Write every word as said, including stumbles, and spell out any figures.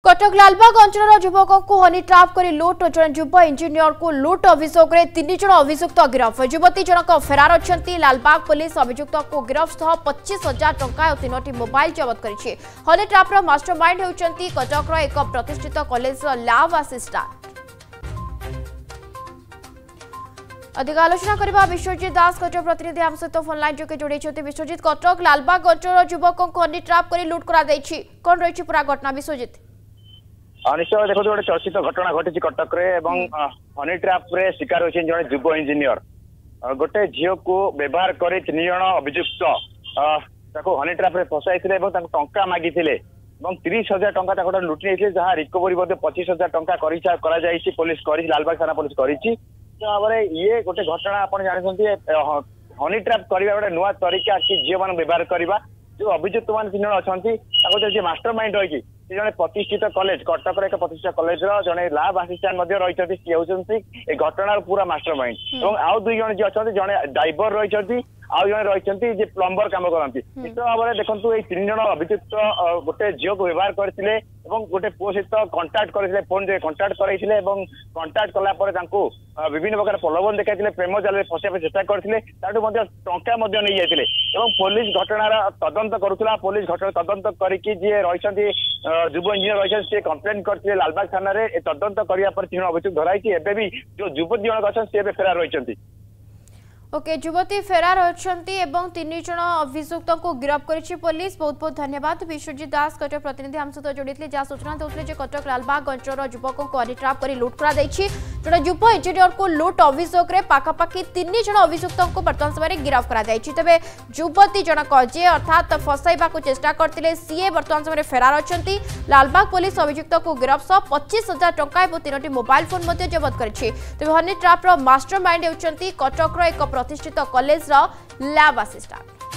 कटक लालबाग अंचल युवक को हनी ट्राप कर लुट जन युव इंजीनियर को लुट अभियोग में तीन जन अभियुक्त गिरफ। युवती जनक फेरार अच्छा। लालबाग पुलिस अभियुक्त को गिरफ सह पच्चीस हजार टंका और तीन मोबाइल जबत कर। हनी ट्रापर मास्टरमाइंड होती कटक एक प्रतिष्ठित कॉलेज लैब असिस्टेंट। अधिक आलोचना करबा विश्वजीत दास कटक प्रतिनिधि आम सहित फोन लाइन जोगे जोड़े। विश्वजीत, कटक लालबाग अंचल युवक को हनी ट्राप कर लुट कर कौन रही पूरा घटना? विश्वजीत निश्चय देखो गोटे चर्चित घटना घटी कटक हनी ट्राप शिकार होती जड़े युव इंजीनियर गोटे झील को व्यवहार कर तीन जन अभियुक्त हनी ट्राप फसाई टंका मागी तीस हजार टंका लुटि नहीं जहाँ रिकवरी पच्चीस हजार टंका पुलिस कर लालबाग थाना पुलिस कर ये गोटे घटना आप जानते हनी ट्राप करवा गोटे नुआ तरीका कि झील मान व्यवहार करवा जो अभियुक्त मान तीन जन अच्छा मास्टर माइंड रही जड़े प्रतिष्ठित कॉलेज कटक एक प्रतिष्ठित कॉलेज जड़े लैब असिस्टेंट रही घटनार पूरा मास्टर माइंड और आउ दुई जन जी अच्छा जड़े ड्राइवर रही आउ जड़े रही प्लम्बर कम करती निश्चित भाव में देखो ये तीन जन अभियुक्त गोटे झील को व्यवहार करते गोटे पुओ सहित कंटाक्ट करते फोन जो कंटाक्ट करते कंटाक्ट कलापर विभिन्न प्रकार प्रलोभन देखा प्रेम जाल फसाई चेष्टा करते टंका नहीं जाते पुलिस घटनार तदंत करुला पुलिस घटना तदंत करके जी रही युव इंजीनियर रही कंप्लेन करते लालबाग थाना तदंत करने तीन अभियुक्त धराई एवं भी जो युवती जनक अच्छा सी फेरार रही। ओके, युवती फेरार अच्छी एवं तीन जन अभियुक्त को गिरफ्त करिछि पुलिस। बहुत बहुत धन्यवाद विश्वजीत दास कटक प्रतिनिधि आम सहित जोड़ी जहाँ सूचना देते कटक लालबाग अंचल युवकों को हनी ट्राप कर लुट कर जड़े युव इंजीनियर को लुट अभियोग में पाखापाखि तीन जन अभियुक्त को बर्तमान समय गिरफ्त कर तेज युवती जनक जी अर्थात फसाइबा चेष्टा करते सी बर्तमान समय फेरार अच्छा। लालबाग पुलिस अभियुक्त को गिरफ्त सह पच्चीस हजार टंका और तीन मोबाइल फोन जबत कर तेज हनी ट्रापर मास्टर माइंड होती कटक एक प्रतिष्ठित कॉलेज लैब असिस्टेंट।